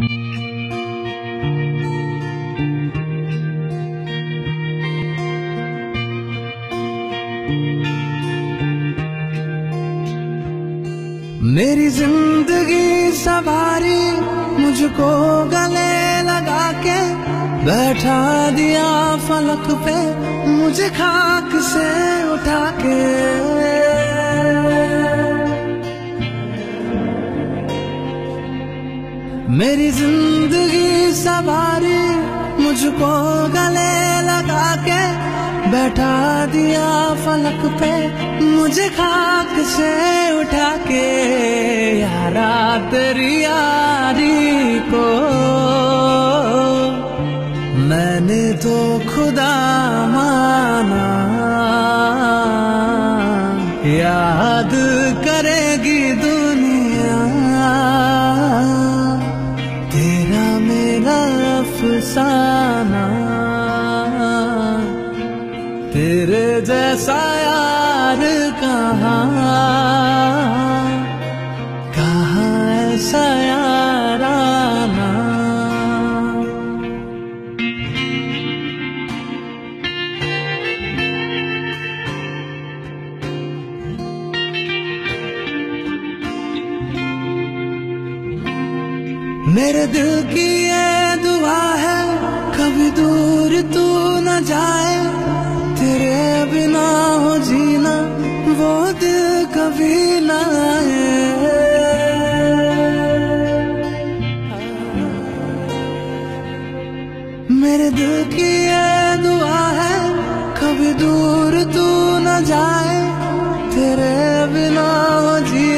मेरी जिंदगी सवारी मुझको गले लगा के बैठा दिया फलक पे मुझे खाक से उठा के। मेरी जिंदगी सवारी मुझको गले लगा के बैठा दिया फलक पे मुझे खाक से उठा के। यारा तेरी यारी को मैंने तो खुदा माना, याद करेगी दुनिया तेरा मेरा अफसाना। तेरे जैसा यार कहाँ ऐसा याराना। मेरे दिल की ये दुआ है कभी दूर तू न जाए, तेरे बिना हो जीना वो दिल कभी न आए। मेरे दिल की ये दुआ है कभी दूर तू न जाए, तेरे बिना हो जीना